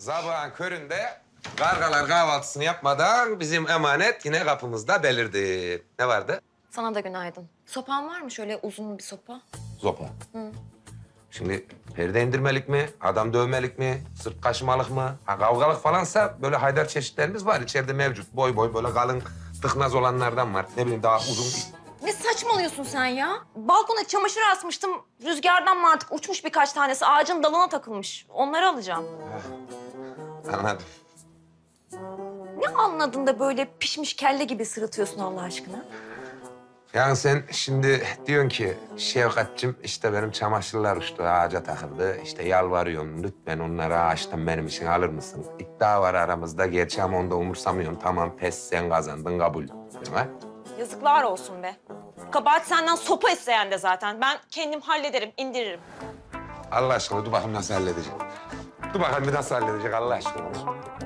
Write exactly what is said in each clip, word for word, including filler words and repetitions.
Sabahın köründe kargalar kahvaltısını yapmadan bizim emanet yine kapımızda belirdi. Ne vardı? Sana da günaydın. Sopan var mı şöyle uzun bir sopa? Zopa. Hı. Şimdi perde indirmelik mi, adam dövmelik mi, sırt kaşımalık mı? Ha, kavgalık falansa böyle haydar çeşitlerimiz var içeride mevcut. Boy boy böyle kalın, tıknaz olanlardan var. Ne bileyim daha uzun. Ne saçmalıyorsun sen ya? Balkona çamaşır asmıştım. Rüzgardan mı artık uçmuş birkaç tanesi. Ağacın dalına takılmış. Onları alacağım. Anladım. Ne anladın da böyle pişmiş kelle gibi sırıtıyorsun Allah aşkına? Yani sen şimdi diyorsun ki Şevkat'cığım işte benim çamaşırlar uçtu, ağaca takıldı. İşte yalvarıyorum lütfen onları ağaçtan benim için alır mısın? İddia var aramızda gerçi ama onu da umursamıyorum. Tamam pes sen kazandın kabul. Değil mi? Yazıklar olsun be. Kabahat senden sopa isteyen de zaten. Ben kendim hallederim, indiririm. Allah aşkına dur bakayım nasıl halledecek. Dur bakalım bir nasıl halledecek Allah aşkına. Dur.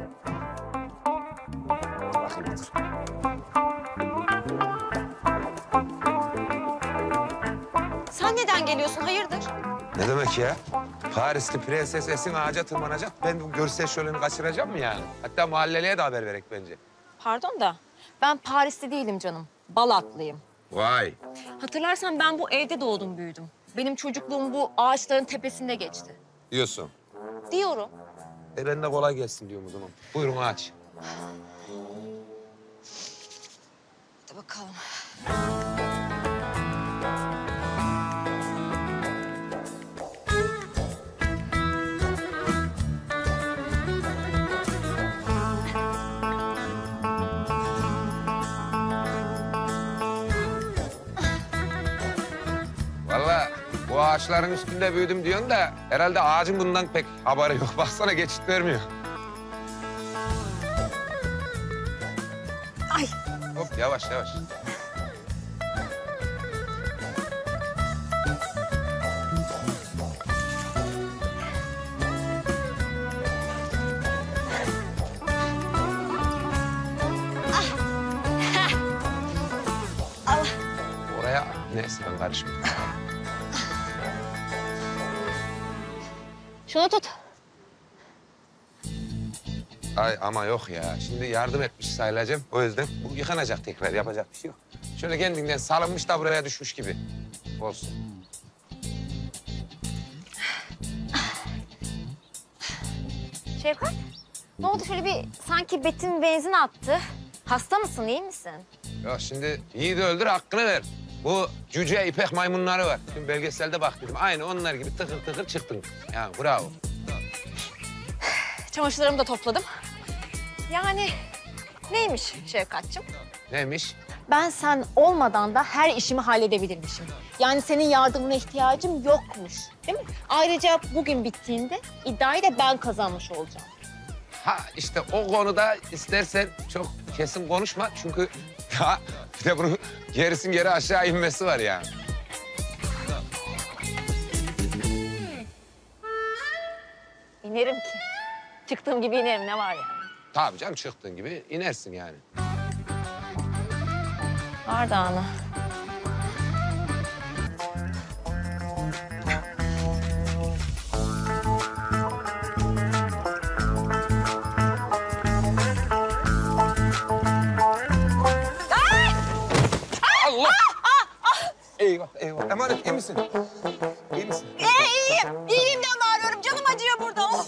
Dur bakayım dur. Sen neden geliyorsun? Hayırdır? Ne demek ya? Parisli prenses Esin ağaca tırmanacak. Ben bu görsel şöleni kaçıracağım mı yani? Hatta mahalleliye de haber verek bence. Pardon da ben Paris'te değilim canım. Balatlıyım. Vay. Hatırlarsan ben bu evde doğdum, büyüdüm. Benim çocukluğum bu ağaçların tepesinde geçti. Diyorsun. Diyorum. E ben de kolay gelsin diyorum o zaman. Buyurun aç. Hadi bakalım. Vallahi bu ağaçların üstünde büyüdüm diyorsun da herhalde ağacın bundan pek haberi yok. Baksana geçit vermiyor. Ay. Hop yavaş yavaş. Allah. Oraya neyse ben karışmıyorum. Şunu tut. Ay ama yok ya. Şimdi yardım etmiş sayılacağım. O yüzden bu yıkanacak tekrar. Yapacak bir şey yok. Şöyle kendinden salınmış da buraya düşmüş gibi. Olsun. Şevkat, ne oldu? Şöyle bir sanki betin benzin attı. Hasta mısın, iyi misin? Ya şimdi yiğidi öldür hakkını ver. Bu cüce ipek maymunları var. Şimdi belgeselde bak dedim. Aynı onlar gibi tıkır tıkır çıktın. Yani bravo. Çamaşırlarımı da topladım. Yani neymiş Şevkat'cığım? Neymiş? Ben sen olmadan da her işimi halledebilirmişim. Yani senin yardımına ihtiyacım yokmuş, değil mi? Ayrıca bugün bittiğinde iddiayı da ben kazanmış olacağım. Ha işte o konuda istersen çok kesin konuşma. Çünkü ya bir de bunun gerisin geri aşağı inmesi var yani. İnerim ki. Çıktığım gibi inerim, ne var yani? Tabii canım çıktığın gibi inersin yani. Ardahan'a. Allah! Eyvah, eyvah. Emanet, iyi misin? İyi misin? Ee, iyiyim. İyiliğimden bağırıyorum. Canım acıyor burada. Of.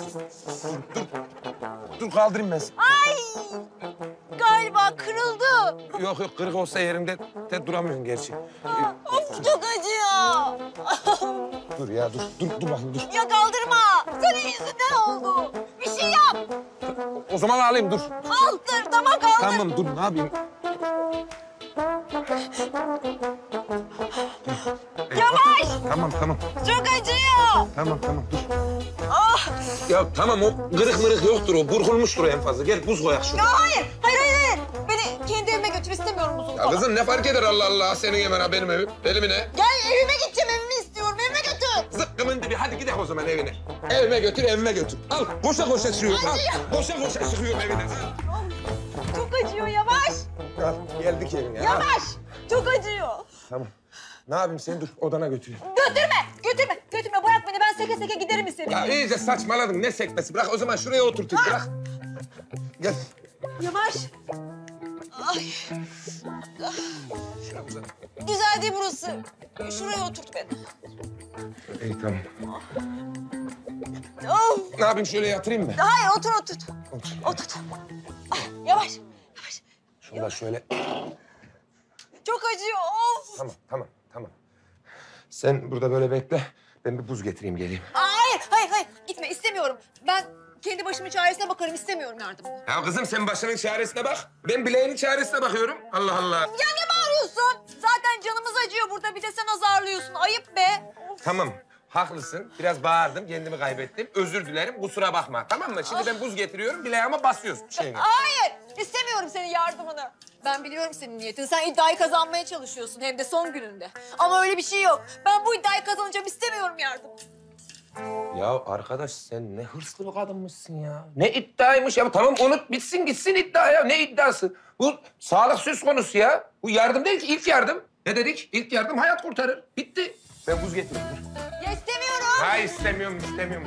Dur kaldırayım ben seni. Ay! Galiba kırıldı. Yok yok, kırık olsa yerimde de duramıyorum gerçi. Of, çok acıyor. Dur ya, dur, dur, dur bakayım, dur. Ya kaldırma. Senin yüzünden oldu. Bir şey yap. O zaman alayım, dur. Kaldır, tamam kaldır. Tamam, dur, ne yapayım? Yavaş. Tamam, tamam, Çok acıyor. tamam, tamam, dur. Ah. Ya tamam, o kırık mırık yoktur, o burkulmuştur en fazla. Gel buz koyak şurada. Ya hayır. Hayır, hayır, hayır. Beni kendi evime götür. İstemiyorum buzul Ya falan. kızım ne fark eder Allah Allah, senin hemen benim evim, benim ne? Gel evime gideceğim. Evimi istiyorum. Evime götür. Zıkkımın dibi, hadi gidelim o zaman evine. Evime götür, evime götür. Al, koşa koşa çıkıyorum, al. Koşa koşa çıkıyorum evine. Çok acıyor. Yavaş. Al, geldik evine. al. Yavaş. Çok acıyor. Tamam. Ne yapayım, seni dur, odana götüreyim. Götürme. Götürme. Götürme. Bırak beni. Ben seke seke giderim istediğim Ya yere. iyice saçmaladın. Ne sekmesi? Bırak o zaman şuraya oturtayım. Bırak. Gel. Yavaş. Ay. Güzel değil burası. Şuraya oturt beni. İyi tamam. Of. Ne yapayım şöyle yatırayım mı? Hayır otur otur. Otur. Oturt. Ay, yavaş. Yavaş. Şunu da şöyle. Çok acıyor. Of. Tamam tamam tamam. Sen burada böyle bekle. Ben bir buz getireyim geleyim. Hayır, hayır, hayır. Gitme istemiyorum. Ben kendi başımın çaresine bakarım. İstemiyorum yardımını. Ya kızım sen başının çaresine bak. Ben bileğinin çaresine bakıyorum. Allah Allah. Ya ne bağırıyorsun? Zaten canımız acıyor burada. Bir de sen azarlıyorsun. Ayıp be. Of. Tamam. Haklısın. Biraz bağırdım, kendimi kaybettim. Özür dilerim, kusura bakma. Tamam mı? Şimdi ben buz getiriyorum, bileğime basıyorsun şeyini. Hayır, istemiyorum senin yardımını. Ben biliyorum senin niyetini. Sen iddiayı kazanmaya çalışıyorsun hem de son gününde. Ama öyle bir şey yok. Ben bu iddiayı kazanacağım. İstemiyorum yardım. Ya arkadaş sen ne hırslı bir kadınmışsın ya. Ne iddiaymış ya. Tamam unut bitsin gitsin iddia ya. Ne iddiası? Bu sağlık söz konusu ya. Bu yardım değil ki ilk yardım. Ne dedik? İlk yardım hayat kurtarır. Bitti. Ben buz getireyim. Dur. Ya istemiyorum. Hayır istemiyorum, istemiyorum.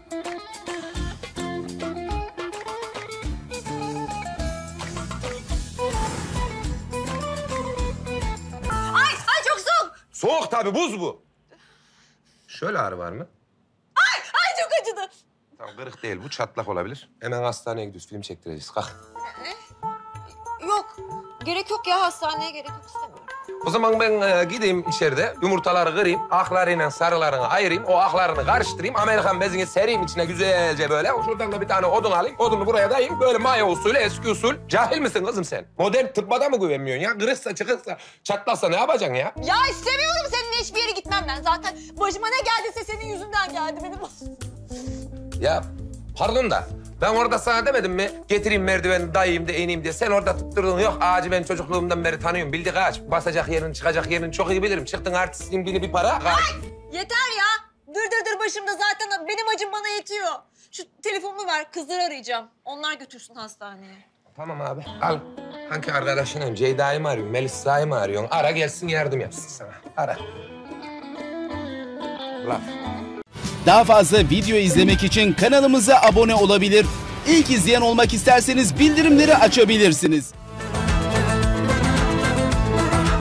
Ay, ay çok soğuk. Soğuk tabii, buz bu. Şöyle ağrı var mı? Ay, ay çok acıdı. Tamam kırık değil, bu çatlak olabilir. Hemen hastaneye gidiyoruz, film çektireceğiz. Kalk. Yok, gerek yok ya. Hastaneye gerek yok. İstemiyorum. O zaman ben e, gideyim içeride, yumurtaları kırayım, aklarıyla sarılarını ayırayım, o aklarını karıştırayım, Amerikan bezini sereyim içine güzelce böyle. Şuradan da bir tane odun alayım, odunu buraya dayayayım. Böyle maya usulü, eski usul. Cahil misin kızım sen? Modern tıbba da mı güvenmiyorsun ya? Kırıksa, çıkırsa, çatlasa ne yapacaksın ya? Ya istemiyorum seninle hiçbir yere gitmem ben. Zaten başıma ne geldiyse senin yüzünden geldi benim. Ya pardon da ben orada sana demedim mi? Getireyim merdiveni dayayayım da ineyim diye. Sen orada tutturdun. Yok ağacı ben çocukluğumdan beri tanıyorum. Bildik ağaç. Basacak yerini, çıkacak yerini çok iyi bilirim. Çıktın artistliğin biri bir para. Ağaç. Yeter ya. Dır dır dır başımda zaten benim acım bana yetiyor. Şu telefonumu ver, kızları arayacağım. Onlar götürsün hastaneye. Tamam abi al. Hangi arkadaşınım? Ceyda'yı mı arıyorsun? Melisa'yı mı arıyorsun? Ara gelsin yardım yapsın sana. Ara. Laf. Daha fazla video izlemek için kanalımıza abone olabilir. İlk izleyen olmak isterseniz bildirimleri açabilirsiniz.